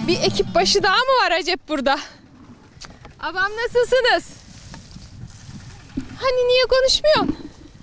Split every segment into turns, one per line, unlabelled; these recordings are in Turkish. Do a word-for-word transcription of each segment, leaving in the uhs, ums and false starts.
Bir ekip başı daha mı var acep burada? Abam nasılsınız? Hani niye konuşmuyorsun?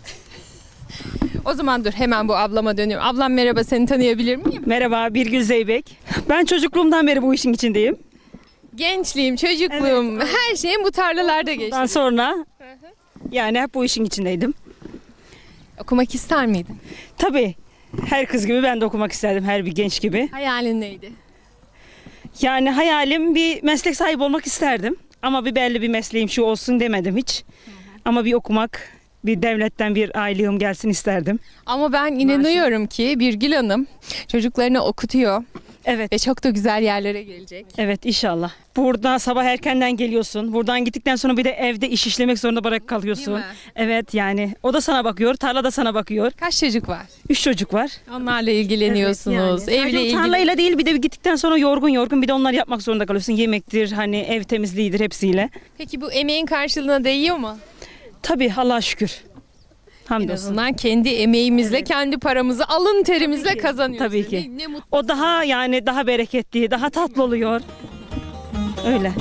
O zaman dur hemen bu ablama dönüyorum. Ablam merhaba, seni tanıyabilir miyim?
Merhaba, Birgül Zeybek. Ben çocukluğumdan beri bu işin içindeyim.
Gençliğim, çocukluğum,
Evet.
her şeyim bu tarlalarda geçti.
Ondan sonra yani hep bu işin içindeydim.
Okumak ister miydin?
Tabii her kız gibi ben de okumak isterdim, her bir genç gibi.
Hayalin neydi?
Yani hayalim bir meslek sahibi olmak isterdim. Ama bir belli bir mesleğim şu olsun demedim hiç. Ama bir okumak, bir devletten bir aylığım gelsin isterdim.
Ama ben inanıyorum ki Birgül Hanım çocuklarını okutuyor.
Evet.
Ve çok da güzel yerlere gelecek.
Evet inşallah. Burada sabah erkenden geliyorsun. Buradan gittikten sonra bir de evde iş işlemek zorunda bırak kalıyorsun.
Değil mi?
Evet yani o da sana bakıyor, tarla da sana bakıyor.
Kaç çocuk var?
Üç çocuk var.
Onlarla ilgileniyorsunuz.
Evet, yani.
Evle ilgili.
Tarlayla değil, bir de gittikten sonra yorgun yorgun bir de onlar yapmak zorunda kalıyorsun. Yemektir, hani ev temizliğidir hepsiyle.
Peki bu emeğin karşılığına değiyor mu?
Tabii Allah'a şükür.
En
Hamdolsun.
azından kendi emeğimizle, kendi paramızı alın terimizle
Tabii ki,
kazanıyoruz.
tabii ki.
Ne, ne mutlu.
O daha yani daha bereketli, daha tatlı oluyor. Öyle.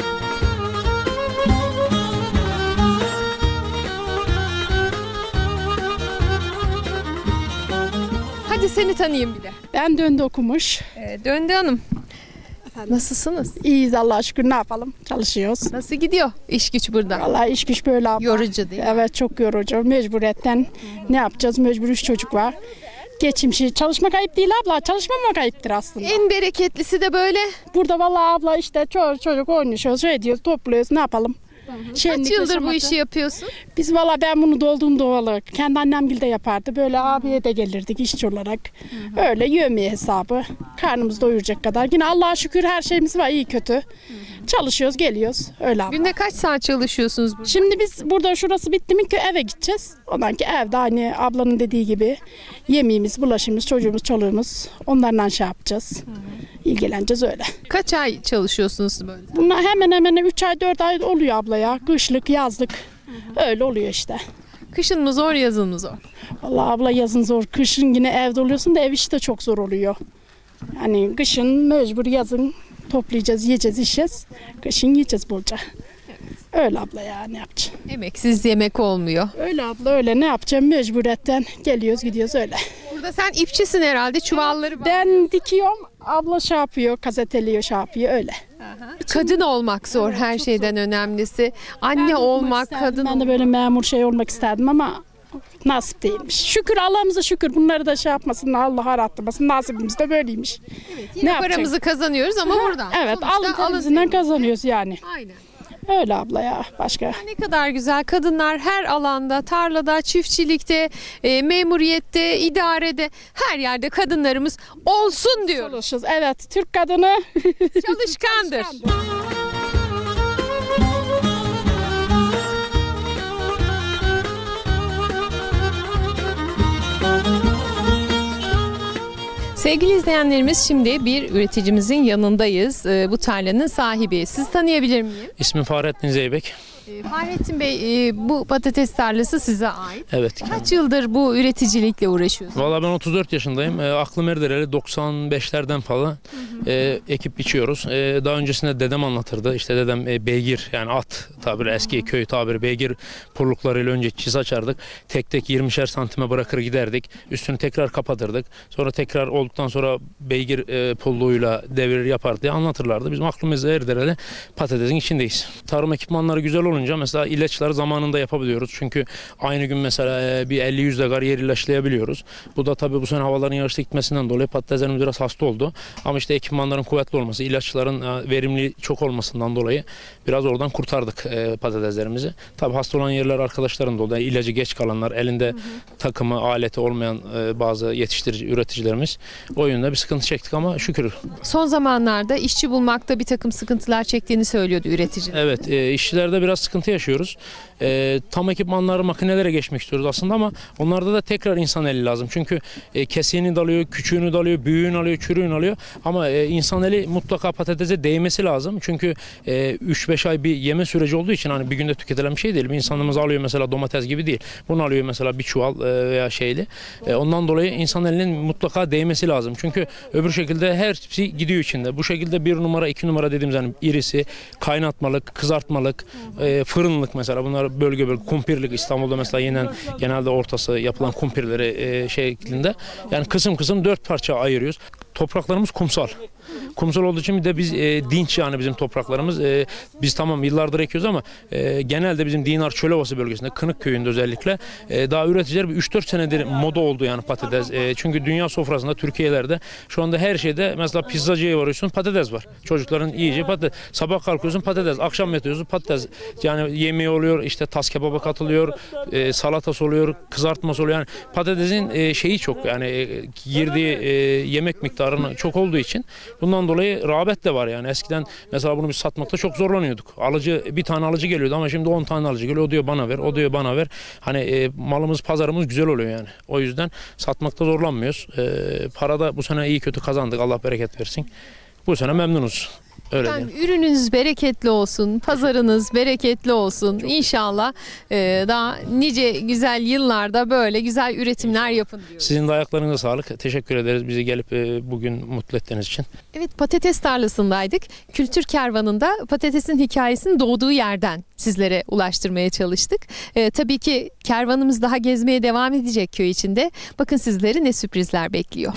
Hadi seni tanıyayım bir de.
Ben Döndü okumuş.
Ee, Döndü Hanım. Nasılsınız?
İyiyiz Allah'a şükür, ne yapalım? Çalışıyoruz.
Nasıl gidiyor iş güç burada?
Vallahi iş güç böyle abla.
Yorucu değil mi?
Evet, çok yorucu. Mecburiyetten ne yapacağız? Mecbur üç çocuk var. Geçim şey. Çalışmak ayıp değil abla. Çalışmamak ayıptır aslında.
En bereketlisi de böyle.
Burada vallahi abla işte çocuk çocuk oynuyoruz, şey ediyoruz, topluyoruz. Ne yapalım? Şenlik,
Kaç yıldır bu
yaşamakta.
işi yapıyorsun?
Biz valla ben bunu dolduğum doğalı. Kendi annem de yapardı. Böyle abiye de gelirdik işçi olarak. Öyle yövmiye hesabı. Karnımızı doyuracak kadar. Yine Allah'a şükür her şeyimiz var, iyi kötü. Çalışıyoruz, geliyoruz. Öyle abla.
Günde kaç saat çalışıyorsunuz burada?
Şimdi biz burada şurası bitti mi ki eve gideceğiz. Ondan ki evde hani ablanın dediği gibi yemeğimiz, bulaşımız, çocuğumuz, çoluğumuz onlarla şey yapacağız. İlgileneceğiz öyle.
Kaç ay çalışıyorsunuz böyle?
Bunlar hemen hemen üç ay dört ay oluyor abla ya. Kışlık, yazlık. Öyle oluyor işte.
Kışın mı zor, yazın mı zor?
Vallahi abla yazın zor. Kışın yine evde oluyorsun da ev işi de çok zor oluyor. Yani kışın mecbur, yazın toplayacağız, yiyeceğiz, içeceğiz. Kışın yiyeceğiz bolca. Öyle abla ya, ne yapacağız?
Emeksiz yemek olmuyor.
Öyle abla öyle, ne yapacağım, mecburiyetten geliyoruz gidiyoruz öyle.
Burada sen ipçisin herhalde, çuvalları var.
Ben dikiyorum, abla şey yapıyor, gazeteliyor, şey yapıyor öyle.
Kadın olmak zor, her şeyden önemlisi. Anne olmak,
İsterdim,
kadın
ben
olmak.
de böyle memur şey olmak isterdim ama nasip değilmiş. Şükür Allah'ımıza şükür, bunları da şey yapmasın, Allah arattırmasın, nasibimiz de böyleymiş.
Yine
yapacak?
paramızı kazanıyoruz ama buradan.
Evet,
Sonuçta
alın terimizden
teri.
kazanıyoruz yani.
Aynen.
Öyle abla ya, başka.
Ne kadar güzel. Kadınlar her alanda, tarlada, çiftçilikte, e, memuriyette, idarede, her yerde kadınlarımız olsun diyoruz.
Çalışırız. Evet, Türk kadını
Çalışkandır. Sevgili izleyenlerimiz, şimdi bir üreticimizin yanındayız. Ee, bu tarlanın sahibi. Siz tanıyabilir miyim?
İsmim Fahrettin Zeybek.
Ee, Fahrettin Bey, e, bu patates tarlası size ait.
Evet.
Kaç yıldır bu üreticilikle uğraşıyorsunuz?
Valla ben otuz dört yaşındayım. E, aklım erdireli doksan beşlerden falan e, ekip biçiyoruz. E, daha öncesinde dedem anlatırdı. İşte dedem e, beygir, yani at tabiri, eski köy tabiri, beygir purluklarıyla önce çiz açardık. Tek tek yirmişer santime bırakır giderdik. Üstünü tekrar kapatırdık. Sonra tekrar olduktan sonra beygir e, pulluğuyla devirir yapar diye anlatırlardı. Bizim aklımızda erdireli patatesin içindeyiz. Tarım ekipmanları güzel olunca mesela ilaçları zamanında yapabiliyoruz. Çünkü aynı gün mesela bir elli yüz dekar yer ilaçlayabiliyoruz. Bu da tabii bu sene havaların yağışlı gitmesinden dolayı patateslerimiz biraz hasta oldu. Ama işte ekipmanların kuvvetli olması, ilaçların verimli çok olmasından dolayı biraz oradan kurtardık patateslerimizi. Tabii hasta olan yerler arkadaşların dolayı, ilacı geç kalanlar, elinde hı hı. takımı, aleti olmayan bazı yetiştirici üreticilerimiz, o yönde bir sıkıntı çektik ama şükür.
Son zamanlarda işçi bulmakta bir takım sıkıntılar çektiğini söylüyordu üreticiler.
Evet, e, işçilerde biraz sıkıntı yaşıyoruz. E, tam ekipmanları, makinelere geçmek istiyoruz aslında ama onlarda da tekrar insan eli lazım. Çünkü e, kesiğini dalıyor, küçüğünü dalıyor, büyüğünü alıyor, çürüğünü alıyor ama e, e, insan eli mutlaka patatese değmesi lazım. Çünkü e, üç beş ay bir yeme süreci olduğu için hani bir günde tüketilen bir şey değil. Bir insanımız alıyor mesela domates gibi değil. Bunu alıyor mesela bir çuval e, veya şeyli. E, ondan dolayı insan elinin mutlaka değmesi lazım. Çünkü öbür şekilde her şey gidiyor içinde. Bu şekilde bir numara, iki numara dediğimiz hani irisi, kaynatmalık, kızartmalık, e, fırınlık mesela bunlar bölge bölge kumpirlik İstanbul'da mesela yenen genelde ortası yapılan kumpirleri e, şeklinde. Yani kısım kısım dört parça ayırıyoruz. Topraklarımız kumsal. Kumsal olduğu için bir de biz e, dinç yani bizim topraklarımız. E, biz tamam yıllardır ekiyoruz ama e, genelde bizim Dinar Çölovası bölgesinde, Kınık köyünde özellikle e, daha üreticiler bir üç dört senedir moda oldu yani patates. E, çünkü dünya sofrasında Türkiye'lerde şu anda her şeyde mesela pizzacıya varıyorsun patates var. Çocukların yiyeceği patates. Sabah kalkıyorsun patates, akşam yatıyorsun patates. Yani yemeği oluyor, işte tas kebaba katılıyor, e, salatası oluyor, kızartması oluyor. Yani patatesin e, şeyi çok yani e, girdiği e, yemek miktarının çok olduğu için bundan dolayı rağbet de var yani. Eskiden mesela bunu biz satmakta çok zorlanıyorduk. Alıcı bir tane alıcı geliyordu ama şimdi on tane alıcı geliyor. O diyor bana ver, o diyor bana ver. Hani e, malımız, pazarımız güzel oluyor yani. O yüzden satmakta zorlanmıyoruz. E, para da bu sene iyi kötü kazandık. Allah bereket versin. Bu sene memnunuz. Öyle
Efendim, ürününüz bereketli olsun, pazarınız bereketli olsun. İnşallah e, daha nice güzel yıllarda böyle güzel üretimler yapın diyoruz.
Sizin de ayaklarınıza sağlık. Teşekkür ederiz bizi gelip e, bugün mutlu ettiğiniz için.
Evet, patates tarlasındaydık. Kültür Kervanı'nda patatesin hikayesinin doğduğu yerden sizlere ulaştırmaya çalıştık. E, tabii ki kervanımız daha gezmeye devam edecek köy içinde. Bakın sizleri ne sürprizler bekliyor.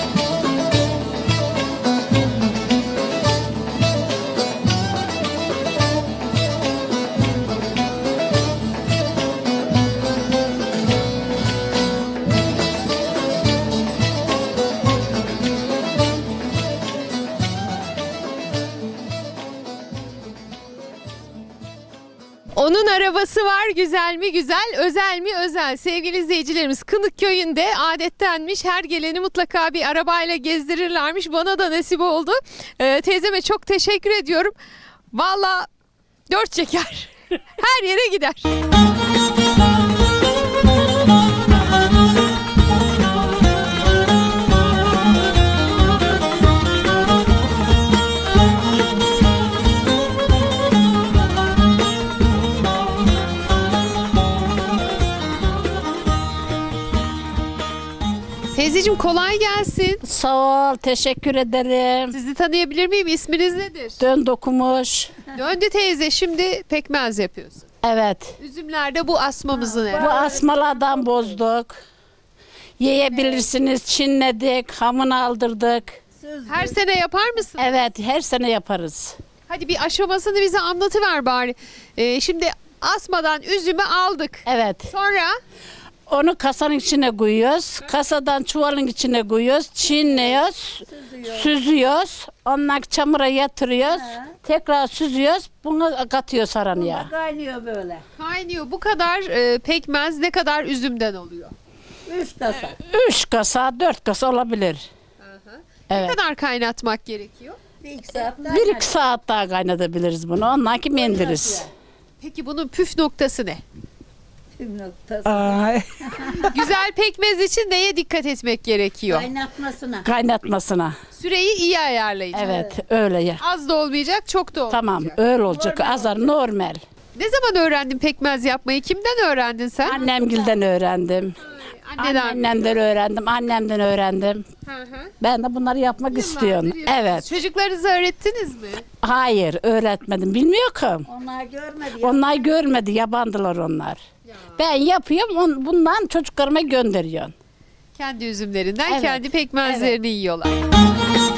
Onun arabası var, güzel mi güzel, özel mi özel. Sevgili izleyicilerimiz, Kınık köyünde adettenmiş, her geleni mutlaka bir arabayla gezdirirlermiş. Bana da nasip oldu. Ee, teyzeme çok teşekkür ediyorum. Vallahi dört çeker. Her yere gider. Teyzeciğim kolay gelsin.
Sağ ol, teşekkür ederim.
Sizi tanıyabilir miyim? İsminiz nedir?
Dön dokumuş.
Döndü teyze, şimdi pekmez yapıyorsun.
Evet.
Üzümlerde bu asmamızın
Bu
herhalde.
asmalardan bozduk. Yiyebilirsiniz, çinledik, hamını aldırdık.
Her sene yapar mısın?
Evet, her sene yaparız.
Hadi bir aşamasını bize anlatıver bari. Ee, şimdi asmadan üzümü aldık.
Evet.
Sonra
Onu kasanın içine koyuyoruz. Kasadan çuvalın içine koyuyoruz. Çinliyoruz. Süzüyoruz. Ondan çamura yatırıyoruz. Tekrar süzüyoruz. Bunu katıyoruz aranıya.
Kaynıyor böyle.
kaynıyor. Bu kadar e, pekmez ne kadar üzümden oluyor?
Üç kasa.
Üç kasa, dört kasa olabilir.
Ne
Evet.
kadar kaynatmak gerekiyor?
Bir iki saat daha.
Bir iki saat daha kaynatabiliriz bunu. Ondan ki mendiriz.
Peki bunun püf noktası ne?
Tüm noktası.
Ay.
Güzel pekmez için neye dikkat etmek gerekiyor?
Kaynatmasına.
Kaynatmasına.
Süreyi iyi ayarlayacağız.
Evet, öyle ya.
Az da olmayacak, çok da olmayacak.
Tamam, öyle olacak. Azar normal.
Ne zaman öğrendin pekmez yapmayı? Kimden öğrendin sen?
Annemgilden öğrendim.
Anneden.
Annemden öğrendim, annemden öğrendim.
Hı hı.
Ben de bunları yapmak istiyorum.
yapıyorsunuz.
Evet.
Çocuklarınıza öğrettiniz mi?
Hayır, öğretmedim. Bilmiyorum.
Onlar görmedi ya.
Onlar görmedi, yabandılar onlar. Ben yapıyorum, on- bundan çocuklarıma gönderiyorum.
Kendi üzümlerinden
Evet.
kendi pekmezlerini yiyorlar.